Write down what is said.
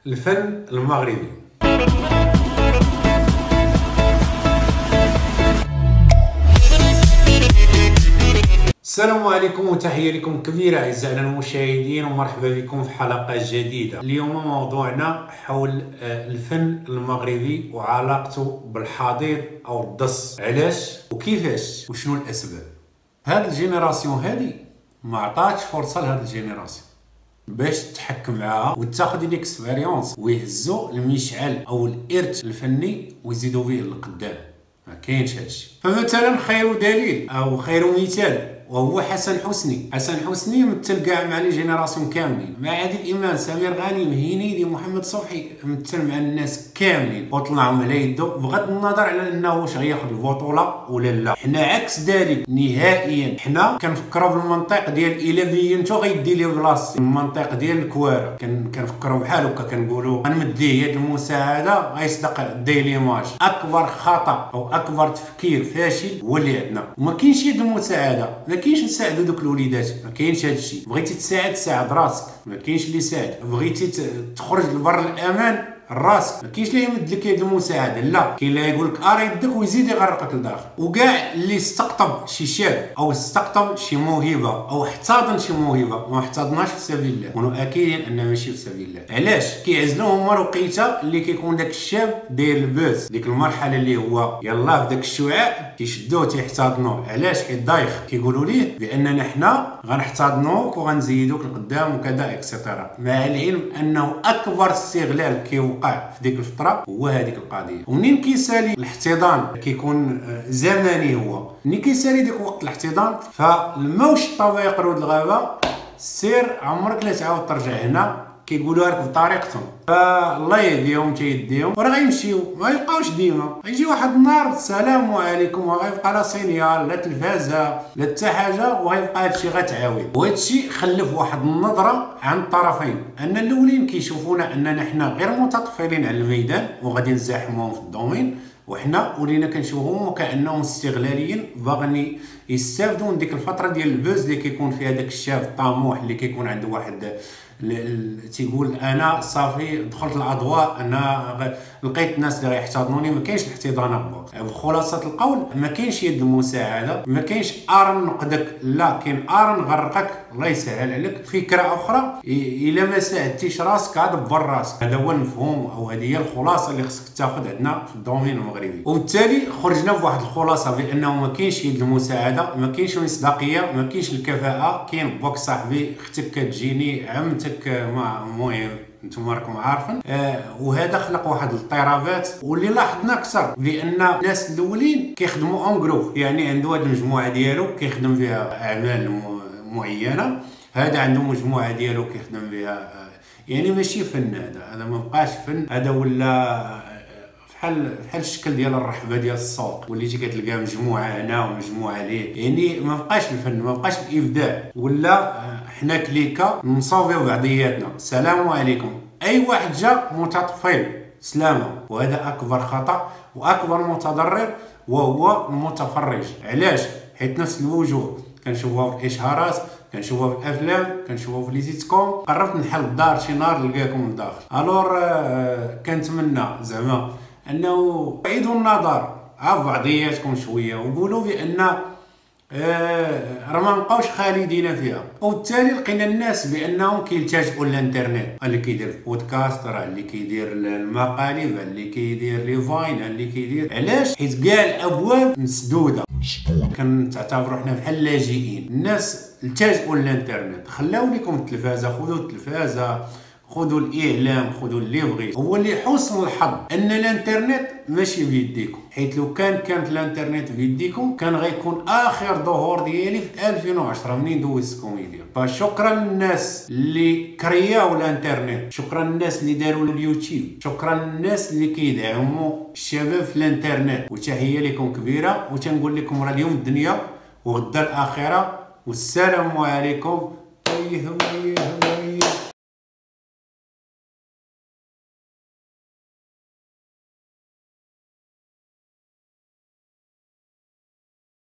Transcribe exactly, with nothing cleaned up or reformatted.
الفن المغربي. السلام عليكم وتحية لكم كبيرة أعزائنا المشاهدين، ومرحبا بكم في حلقة جديدة. اليوم موضوعنا حول الفن المغربي وعلاقته بالحضيض أو الدص، علاش وكيفاش وشنو الأسباب. هاد الجينيراسيون هادي ما عطاتش فرصة لهاد الجينيراسيون باش تحكم معاها وتاخذ ديك اكسبيريونس ويهزوا المشعل او الارث الفني ويزيدوا به للقدام. ما كاينش هادشي. فمثلا خير دليل او خير مثال وهو حسن حسني. حسن حسني مثل كاع مع لي جينيراسيون كاملين، مع عادل امام، سمير غانم، هنيدي، محمد صبحي، مثل مع الناس كاملين وطلعهم على يدو، بغض النظر على انه واش غياخذ البطوله ولا لا. حنا عكس ذلك نهائيا. حنا كنفكروا بالمنطق ديال الا بينتو غيدي لي بلاصتي، المنطق ديال الكواره. كنفكروا بحال هكا، كنقولوا غنمديه يد المساعده غيصدق الديلي ماج. اكبر خطا او اكبر تفكير فاشل هو اللي عندنا. وما كاينش يد المساعده، ما كاينش نساعدوا دوك الوليدات، ما كاينش هذا الشيء. بغيتي تساعد ساعد راسك، ما كاينش اللي يساعد. بغيتي تخرج لبر الامان راسك، ما كاينش اللي يمد لك يد المساعده، لا كاين اللي يقول لك ارا يدك ويزيد يغرقك لداخل. وكاع اللي استقطب شي شاب او استقطب شي موهبه او احتضن شي موهبه ما احتضناش في سبيل الله، ونو اكيد انه ماشي في سبيل الله. علاش؟ كيعزلوه هما الوقيته اللي كيكون داك الشاب داير البوز، ديك المرحله اللي هو يلاه في داك الشعاع كيشدوه تيحتضنوه. علاش؟ حيت دايخ. كيقولوا ليه باننا حنا غنحتضنوك وغنزيدوك لقدام وكذا اكسيتيرا، مع العلم انه اكبر استغلال كيوقع في ديك الفتره هو هذيك القضيه. ومنين كيسالي الاحتضان كيكون زمني، هو ملي كيسالي ديك وقت الاحتضان فالموش الطبيعي قرود الغابه، سير عمرك لا تعاود ترجع هنا. كيقولوا لك بطريقتهم، فالله يهديهم تيديهم وراه غيمشيو، ما يبقاوش ديما. غيجي واحد النهار السلام عليكم وغيبقى لا سينيال لا تلفازه لا حتى حاجه، وغيبقى هادشي غتعاود. وهادشي خلف واحد النظره عن الطرفين، ان الاولين كيشوفونا اننا حنا غير متطفلين على الميدان وغادي نزاحموهم في الدومين، وحنا ولينا كنشوفوهم وكانهم استغلاليين باغيين يستافدوا من ديك الفتره ديال البوز اللي كيكون فيها داك الشاب الطموح اللي كيكون عنده واحد تيقول انا صافي دخلت الاضواء، انا لقيت الناس اللي غيحتضنوني. ما كاينش الاحتضان. بخلاصه القول ما كاينش يد المساعده، ما كاينش ارن نقدك، لا كاين ارن نغرقك. الله يسهل عليك. فكره اخرى، الا ما ساعدتيش راسك غدبر راسك. هذا هو المفهوم او هذه هي الخلاصه اللي خصك تاخذ عندنا في الدومين المغربي. وبالتالي خرجنا بواحد الخلاصه بانه ما كاينش يد المساعده، ما كاينش مصداقيه، ما كاينش الكفاءه. كاين بوك صاحبي، اختك كتجيني، عمتك، ما المهم انتم راكم عارفين. آه وهذا خلق واحد الاضطرابات. واللي لاحظنا اكثر بان الناس الاولين كيخدموا اون جروب، يعني عنده هذه المجموعه ديالو كيخدم فيها اعمال معينه، هذا عنده مجموعه ديالو كيخدم بها. يعني ماشي فن، هذا هذا ما بقاش فن، هذا ولا بحال بحال الشكل ديال الرحبه ديال الصوت، وليتي كتلقى مجموعه هنا ومجموعه ليه. يعني ما بقاش الفن، ما بقاش الابداع، ولا حنا كليكا نصوفيو بعضياتنا. السلام عليكم، اي واحد جا متطفل سلامه. وهذا اكبر خطا واكبر متضرر وهو المتفرج. علاش؟ حيت نفس الوجوه كنشوفوها في الاشهارات، كنشوفوها في الافلام، كنشوفوها في لي سيت كوم. قربت نحل الدار شي نهار نلقاكم لداخل. الور آه كنتمنى زعما انه عيدوا النظر عاف بعضياتكم شويه وقولوا بان آه راه ما نبقاوش خالدين فيها. وبالتالي لقينا الناس بانهم كيلتجئوا للانترنت، اللي كيدير البودكاست، راه اللي كيدير المقالب، اللي كيدير لي فاين، اللي كيدير. علاش؟ حيت كاع الابواب مسدوده، كنعتبروا حنا بحال لاجئين. الناس التجئوا للانترنت، خلاو لكم التلفازه، خذوا التلفازه، خذوا الاعلام، خذوا اللي بغيتو. هو اللي حسن الحظ ان الانترنت ماشي بيديكم، حيت لو كان كانت الانترنت بيديكم كان غيكون اخر ظهور ديالي في ألفين وعشرة منين دوزت كوميديا. فشكرا للناس اللي كرياو الانترنت، شكرا للناس اللي داروا اليوتيوب، شكرا للناس اللي كيدعموا الشباب في الانترنت. وتحيه لكم كبيره، وتنقول لكم راه اليوم الدنيا وغدا الاخره. والسلام عليكم.